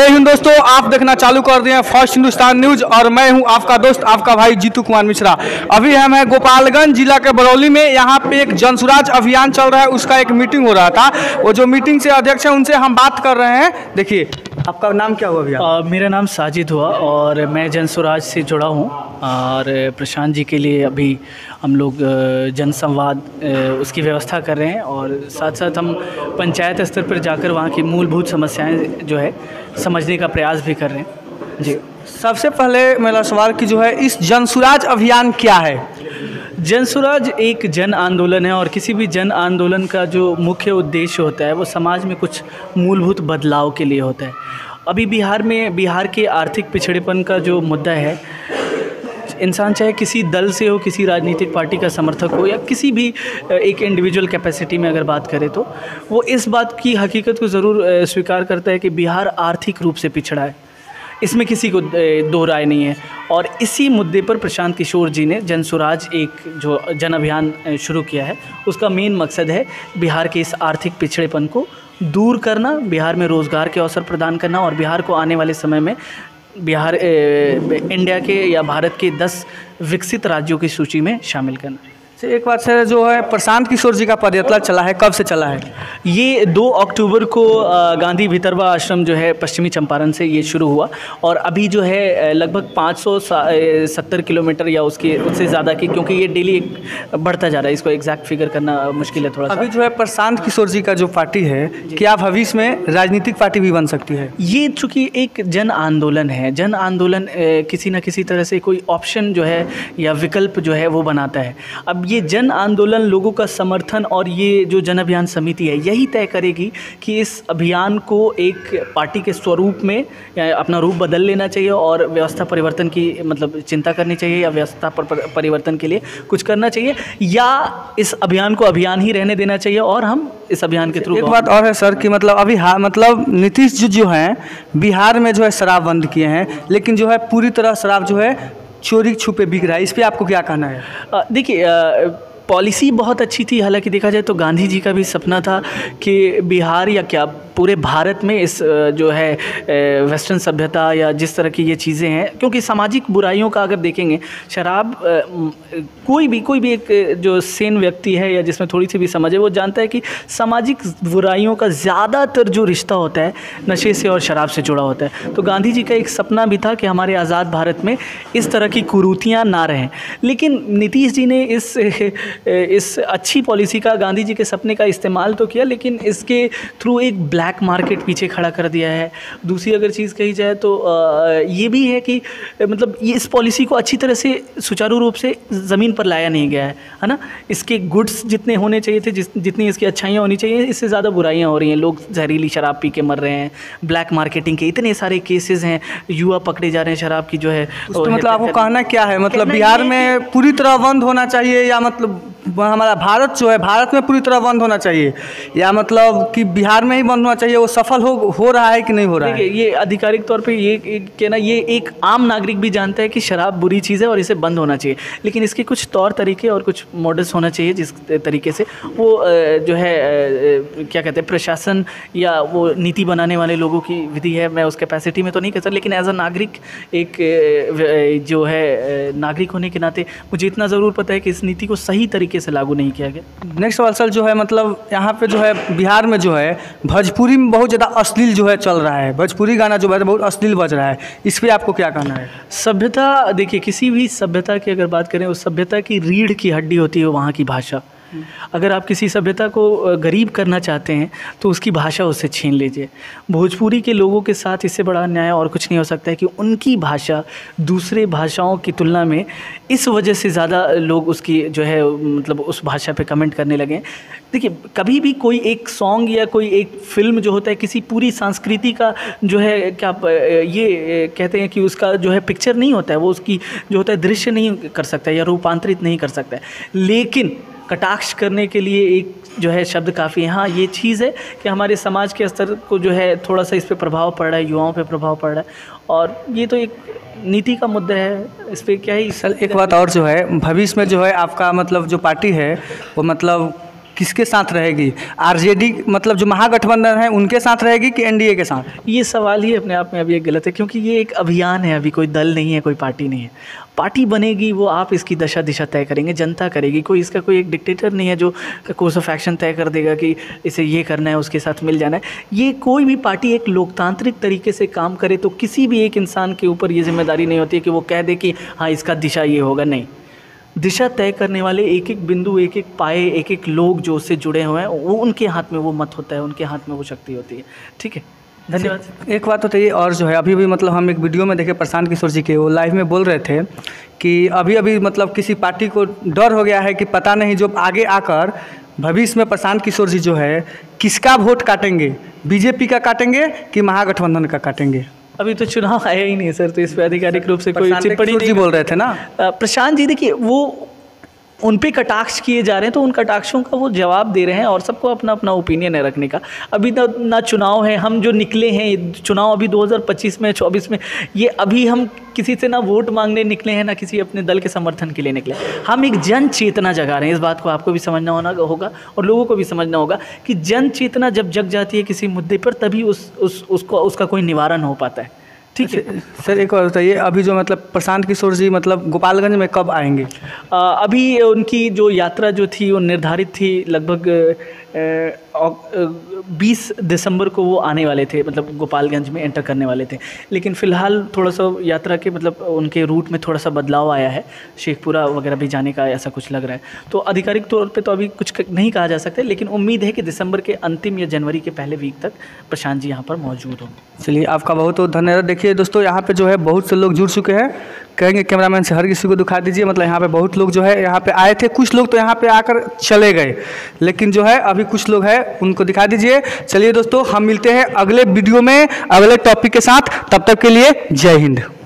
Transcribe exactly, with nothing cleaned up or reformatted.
जय हिंद दोस्तों, आप देखना चालू कर दिए हैं फर्स्ट हिंदुस्तान न्यूज और मैं हूं आपका दोस्त आपका भाई जीतू कुमार मिश्रा। अभी हम हैं गोपालगंज जिला के बरौली में। यहां पे एक जनसुराज अभियान चल रहा है, उसका एक मीटिंग हो रहा था। वो जो मीटिंग से अध्यक्ष हैं उनसे हम बात कर रहे हैं। देखिए, आपका नाम क्या हुआ भैया? मेरा नाम साजिद हुआ और मैं जनसुराज से जुड़ा हूं और प्रशांत जी के लिए अभी हम लोग जनसंवाद उसकी व्यवस्था कर रहे हैं और साथ साथ हम पंचायत स्तर पर जाकर वहाँ की मूलभूत समस्याएं जो है समझने का प्रयास भी कर रहे हैं। जी, सबसे पहले मेरा सवाल कि जो है इस जनसुराज अभियान क्या है? जनसुराज एक जन आंदोलन है और किसी भी जन आंदोलन का जो मुख्य उद्देश्य होता है वो समाज में कुछ मूलभूत बदलाव के लिए होता है। अभी बिहार में बिहार के आर्थिक पिछड़ेपन का जो मुद्दा है, इंसान चाहे किसी दल से हो, किसी राजनीतिक पार्टी का समर्थक हो या किसी भी एक इंडिविजुअल कैपेसिटी में अगर बात करें तो वो इस बात की हकीकत को ज़रूर स्वीकार करता है कि बिहार आर्थिक रूप से पिछड़ा है। इसमें किसी को दो राय नहीं है और इसी मुद्दे पर प्रशांत किशोर जी ने जनसुराज एक जो जन अभियान शुरू किया है, उसका मेन मकसद है बिहार के इस आर्थिक पिछड़ेपन को दूर करना, बिहार में रोज़गार के अवसर प्रदान करना और बिहार को आने वाले समय में बिहार इंडिया के या भारत के दस विकसित राज्यों की सूची में शामिल करना। एक बात सर, जो है प्रशांत किशोर जी का पदयात्रा चला है, कब से चला है? ये दो अक्टूबर को गांधी भितरवा आश्रम जो है पश्चिमी चंपारण से ये शुरू हुआ और अभी जो है लगभग पाँच सौ सत्तर किलोमीटर या उसके उससे ज़्यादा की, क्योंकि ये डेली बढ़ता जा रहा है, इसको एग्जैक्ट फिगर करना मुश्किल है थोड़ा सा। अभी जो है प्रशांत किशोर जी का जो पार्टी है, क्या भविष्य में राजनीतिक पार्टी भी बन सकती है? ये चूँकि एक जन आंदोलन है, जन आंदोलन किसी न किसी तरह से कोई ऑप्शन जो है या विकल्प जो है वो बनाता है। अब ये जन आंदोलन लोगों का समर्थन और ये जो जन अभियान समिति है यही तय करेगी कि इस अभियान को एक पार्टी के स्वरूप में या अपना रूप बदल लेना चाहिए और व्यवस्था परिवर्तन की मतलब चिंता करनी चाहिए या व्यवस्था पर परिवर्तन के लिए कुछ करना चाहिए, या इस अभियान को अभियान ही रहने देना चाहिए और हम इस अभियान के थ्रू। एक बात और है सर कि मतलब अभी हाँ मतलब नीतीश जी जो हैं बिहार में जो है शराब बंद किए हैं, लेकिन जो है पूरी तरह शराब जो है चोरी छुपे बिक रहा है। इस पे आपको क्या कहना है? देखिए, पॉलिसी बहुत अच्छी थी, हालांकि देखा जाए तो गांधी जी का भी सपना था कि बिहार या क्या पूरे भारत में इस जो है वेस्टर्न सभ्यता या जिस तरह की ये चीज़ें हैं, क्योंकि सामाजिक बुराइयों का अगर देखेंगे, शराब कोई भी कोई भी एक जो सेन व्यक्ति है या जिसमें थोड़ी सी भी समझ है वो जानता है कि सामाजिक बुराइयों का ज़्यादातर जो रिश्ता होता है नशे से और शराब से जुड़ा होता है। तो गांधी जी का एक सपना भी था कि हमारे आज़ाद भारत में इस तरह की कुरीतियाँ ना रहें, लेकिन नीतीश जी ने इस इस अच्छी पॉलिसी का, गांधी जी के सपने का इस्तेमाल तो किया, लेकिन इसके थ्रू एक ब्लैक मार्केट पीछे खड़ा कर दिया है। दूसरी अगर चीज़ कही जाए तो ये भी है कि मतलब ये इस पॉलिसी को अच्छी तरह से सुचारू रूप से ज़मीन पर लाया नहीं गया है, है ना। इसके गुड्स जितने होने चाहिए थे, जिस जितनी इसकी अच्छाइयाँ होनी चाहिए, इससे ज़्यादा बुराइयाँ हो रही हैं। लोग जहरीली शराब पी के मर रहे हैं, ब्लैक मार्केटिंग के इतने सारे केसेस हैं, युवा पकड़े जा रहे हैं शराब की जो है। तो मतलब आपको कहना क्या है, मतलब बिहार में पूरी तरह बंद होना चाहिए या मतलब हमारा भारत जो है भारत में पूरी तरह बंद होना चाहिए, या मतलब कि बिहार में ही बंद होना चाहिए? वो सफल हो हो रहा है कि नहीं हो रहा है? देखिए, ये आधिकारिक तौर पे ये कहना, ये एक आम नागरिक भी जानता है कि शराब बुरी चीज़ है और इसे बंद होना चाहिए, लेकिन इसके कुछ तौर तरीके और कुछ मॉडल्स होना चाहिए जिस तरीके से वो जो है क्या कहते हैं प्रशासन या वो नीति बनाने वाले लोगों की विधि है। मैं उस कैपेसिटी में तो नहीं कह सकता, लेकिन एज अ नागरिक, एक जो है नागरिक होने के नाते मुझे इतना ज़रूर पता है कि इस नीति को सही तरीके से लागू नहीं किया गया। नेक्स्ट सवाल सर, जो है मतलब यहाँ पे जो है बिहार में जो है भोजपुरी में बहुत ज़्यादा अश्लील जो है चल रहा है, भोजपुरी गाना जो है बहुत अश्लील बज रहा है, इस पर आपको क्या कहना है? सभ्यता, देखिए किसी भी सभ्यता की अगर बात करें, उस सभ्यता की रीढ़ की हड्डी होती है वहाँ की भाषा। अगर आप किसी सभ्यता को गरीब करना चाहते हैं तो उसकी भाषा उससे छीन लीजिए। भोजपुरी के लोगों के साथ इससे बड़ा अन्याय और कुछ नहीं हो सकता है कि उनकी भाषा दूसरे भाषाओं की तुलना में इस वजह से ज़्यादा लोग उसकी जो है मतलब उस भाषा पे कमेंट करने लगे। देखिए, कभी भी कोई एक सॉन्ग या कोई एक फिल्म जो होता है किसी पूरी संस्कृति का जो है क्या ये कहते हैं कि उसका जो है पिक्चर नहीं होता है, वो उसकी जो होता है दृश्य नहीं कर सकता या रूपांतरित नहीं कर सकता है, लेकिन कटाक्ष करने के लिए एक जो है शब्द काफ़ी है। हाँ, ये चीज़ है कि हमारे समाज के स्तर को जो है थोड़ा सा इस पे प्रभाव पड़ रहा है, युवाओं पे प्रभाव पड़ रहा है, और ये तो एक नीति का मुद्दा है, इस पर क्या ही। सर एक बात और जो है, भविष्य में जो है आपका मतलब जो पार्टी है वो मतलब किसके साथ रहेगी? आरजेडी मतलब जो महागठबंधन है उनके साथ रहेगी कि एनडीए के साथ? ये सवाल ही अपने आप में अभी एक गलत है, क्योंकि ये एक अभियान है, अभी कोई दल नहीं है, कोई पार्टी नहीं है। पार्टी बनेगी वो आप इसकी दशा दिशा तय करेंगे, जनता करेगी। कोई इसका कोई एक डिक्टेटर नहीं है जो कोर्स ऑफ एक्शन तय कर देगा कि इसे ये करना है, उसके साथ मिल जाना है। ये कोई भी पार्टी एक लोकतांत्रिक तरीके से काम करे तो किसी भी एक इंसान के ऊपर ये जिम्मेदारी नहीं होती है कि वो कह दे कि हाँ इसका दिशा ये होगा। नहीं, दिशा तय करने वाले एक एक बिंदु, एक एक पाए, एक एक लोग जो उससे जुड़े हुए हैं, वो उनके हाथ में वो मत होता है, उनके हाथ में वो शक्ति होती है। ठीक है, धन्यवाद। एक बात बताइए और जो है अभी भी मतलब हम एक वीडियो में देखे प्रशांत किशोर जी के, वो लाइव में बोल रहे थे कि अभी अभी मतलब किसी पार्टी को डर हो गया है कि पता नहीं जो आगे आकर भविष्य में प्रशांत किशोर जी जो है किसका वोट काटेंगे, बीजेपी का काटेंगे कि महागठबंधन का काटेंगे? अभी तो चुनाव आया ही नहीं सर, तो इस पर आधिकारिक रूप से कोई टिप्पणी नहीं। जी बोल रहे थे ना प्रशांत जी, देखिए वो उन पे कटाक्ष किए जा रहे हैं तो उन कटाक्षों का वो जवाब दे रहे हैं और सबको अपना अपना ओपिनियन है रखने का। अभी ना ना चुनाव है, हम जो निकले हैं चुनाव अभी दो हज़ार पच्चीस में चौबीस में, ये अभी हम किसी से ना वोट मांगने निकले हैं ना किसी अपने दल के समर्थन के लिए निकले। हम एक जन चेतना जगा रहे हैं। इस बात को आपको भी समझना होना होगा और लोगों को भी समझना होगा कि जन चेतना जब जग जाती है किसी मुद्दे पर तभी उस उस उसको उसका कोई निवारण हो पाता है। ठीक है सर, एक और बताइए, अभी जो मतलब प्रशांत किशोर जी मतलब गोपालगंज में कब आएंगे? आ, अभी उनकी जो यात्रा जो थी वो निर्धारित थी, लगभग बीस दिसंबर को वो आने वाले थे, मतलब गोपालगंज में एंटर करने वाले थे। लेकिन फ़िलहाल थोड़ा सा यात्रा के मतलब उनके रूट में थोड़ा सा बदलाव आया है, शेखपुरा वगैरह भी जाने का ऐसा कुछ लग रहा है। तो आधिकारिक तौर पे तो अभी कुछ नहीं कहा जा सकता, लेकिन उम्मीद है कि दिसंबर के अंतिम या जनवरी के पहले वीक तक प्रशांत जी यहाँ पर मौजूद होंगे। चलिए, आपका बहुत बहुत धन्यवाद। देखिए दोस्तों, यहाँ पे जो है बहुत से लोग जुड़ चुके हैं। कहेंगे कैमरामैन से हर किसी को दिखा दीजिए, मतलब यहाँ पे बहुत लोग जो है यहाँ पे आए थे, कुछ लोग तो यहाँ पे आकर चले गए, लेकिन जो है अभी कुछ लोग हैं उनको दिखा दीजिए। चलिए दोस्तों, हम मिलते हैं अगले वीडियो में अगले टॉपिक के साथ, तब तक के लिए जय हिंद।